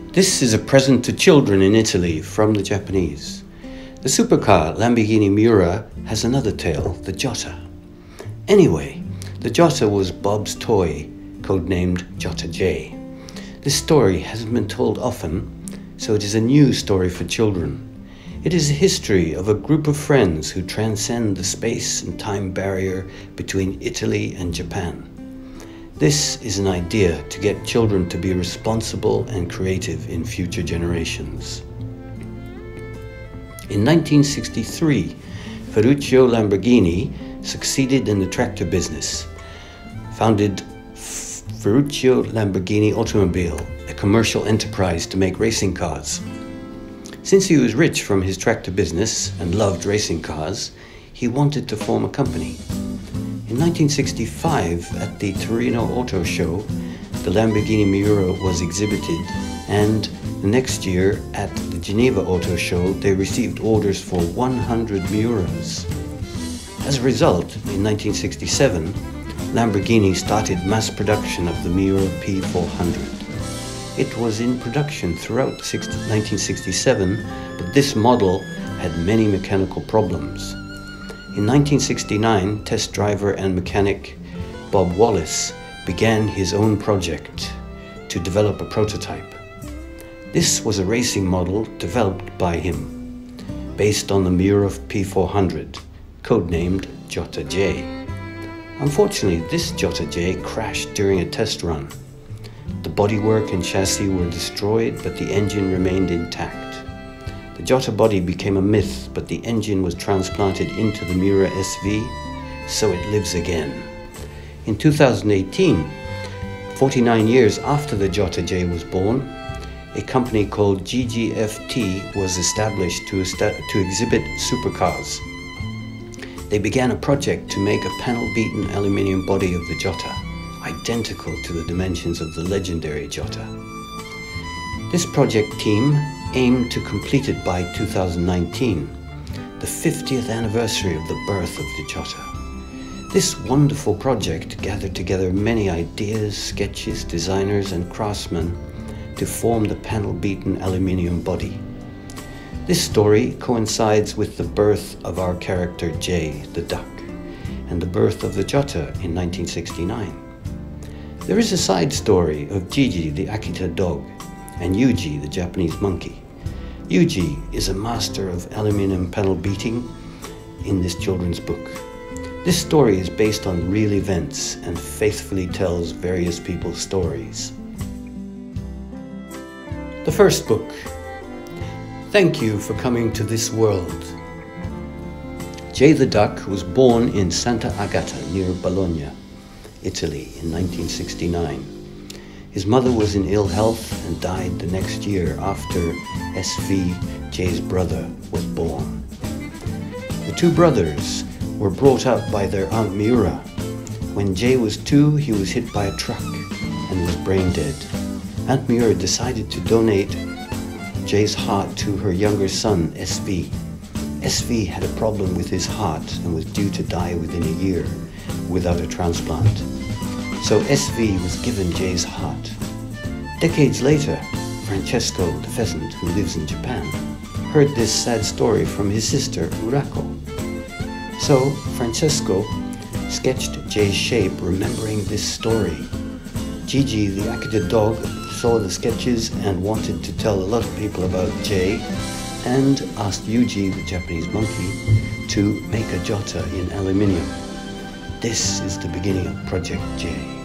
This is a present to children in Italy from the Japanese. The supercar Lamborghini Miura has another tale, the Jota. Anyway, the Jota was Bob's toy, codenamed Jota J. This story hasn't been told often, so it is a new story for children. It is a history of a group of friends who transcend the space and time barrier between Italy and Japan. This is an idea to get children to be responsible and creative in future generations. In 1963, Ferruccio Lamborghini succeeded in the tractor business, founded Ferruccio Lamborghini Automobile, a commercial enterprise to make racing cars. Since he was rich from his tractor business and loved racing cars, he wanted to form a company. In 1965, at the Torino Auto Show, the Lamborghini Miura was exhibited, and the next year at the Geneva Auto Show, they received orders for 100 Miuras. As a result, in 1967, Lamborghini started mass production of the Miura P400. It was in production throughout 1967, but this model had many mechanical problems. In 1969, test driver and mechanic Bob Wallace began his own project to develop a prototype. This was a racing model developed by him, based on the Miura P400, codenamed Jota J. Unfortunately, this Jota J crashed during a test run. The bodywork and chassis were destroyed, but the engine remained intact. The Jota body became a myth, but the engine was transplanted into the Miura SV, so it lives again. In 2018, 49 years after the Jota J was born, a company called GGFT was established to exhibit supercars. They began a project to make a panel-beaten aluminium body of the Jota, identical to the dimensions of the legendary Jota. This project team aimed to complete it by 2019, the 50th anniversary of the birth of the Jota. This wonderful project gathered together many ideas, sketches, designers and craftsmen to form the panel-beaten aluminium body. This story coincides with the birth of our character Jay, the duck, and the birth of the Jota in 1969. There is a side story of Gigi, the Akita dog, and Yuji, the Japanese monkey. Yuji is a master of aluminum panel beating in this children's book. This story is based on real events and faithfully tells various people's stories. The first book. Thank you for coming to this world. Jay the duck was born in Santa Agata near Bologna, Italy in 1969. His mother was in ill health and died the next year after SV, Jay's brother, was born. The two brothers were brought up by their Aunt Miura. When Jay was 2, he was hit by a truck and was brain dead. Aunt Miura decided to donate Jay's heart to her younger son, SV. SV had a problem with his heart and was due to die within a year without a transplant. So SV was given Jay's heart. Decades later, Francesco, the pheasant who lives in Japan, heard this sad story from his sister Urako. So Francesco sketched Jay's shape remembering this story. Gigi, the Akita dog, saw the sketches and wanted to tell a lot of people about Jay and asked Yuji, the Japanese monkey, to make a Jota in aluminium. This is the beginning of Project J.